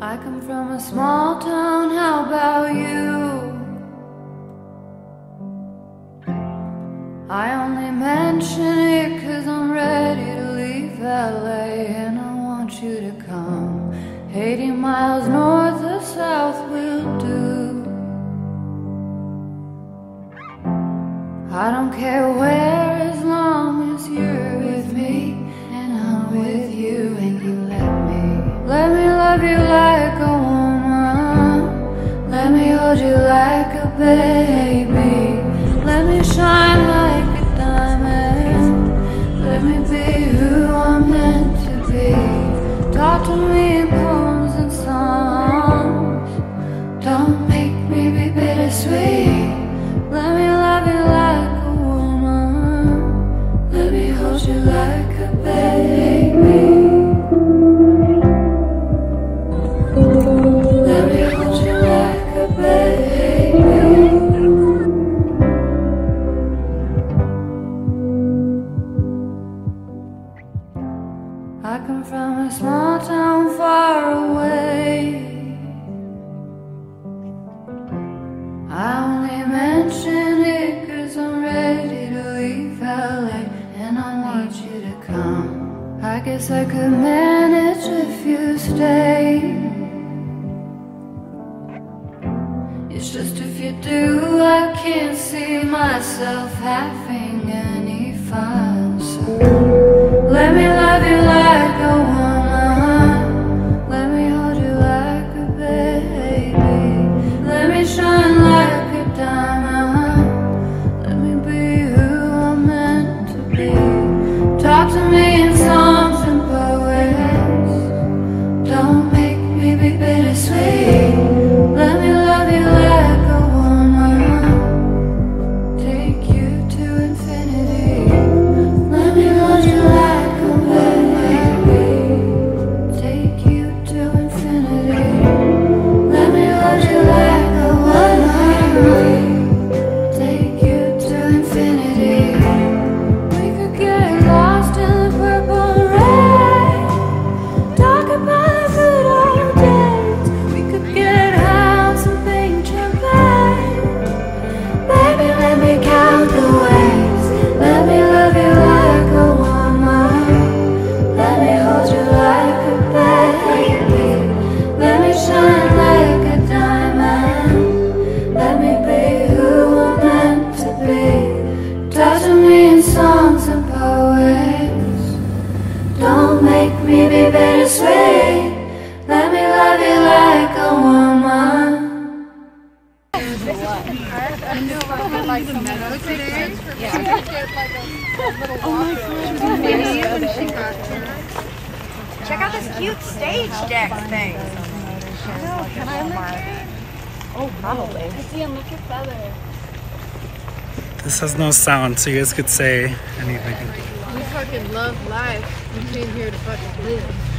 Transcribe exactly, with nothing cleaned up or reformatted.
I come from a small town, how about you? I only mention it cause I'm ready to leave L A, and I want you to come. Eighty miles north or south will do. I don't care where, as long as you're with me and I'm with you, and you let me Let me love you like a woman. Let me hold you like a baby. Let me shine like a diamond. Let me be who I'm meant to be. Talk to me in poems and songs. Don't make me be bittersweet. Let me love you like a woman. Let me hold you like a baby. Let me hold you like a baby. I come from a small town far away. I only mention it cause I'm ready to leave L A, and I want you to come. I guess I could manage if you stay. It's just if you do, I can't see myself having any fun. So let me love you like a woman. Let me hold you like a baby. Let me shine like a diamond. Let me be who I'm meant to be. Talk to me in songs and poets. Don't make me be bittersweet. Let me love you like a woman. Take you to infinity. Let me hold you like a baby. Take you to infinity. Let me hold you like a woman. Take you to infinity. We could get lost in the purple rain. Talk about the good old days. We could get high on some pink champagne. Baby, let me count the ways. Let me love you like a woman. Let me hold you like a baby. Let me shine like a diamond. Let me be who I'm meant to be. Talk to me in songs and poets. Don't make me be bittersweet. Let me love you like a woman. Like some meadows today. Yeah. She could get like a, a little walk. Maybe when she got here. Check out this cute stage deck thing. Oh, can I look it? Oh, probably. See, look at feather. This has no sound, so you guys could say anything. We fucking love life. We came here to fucking live.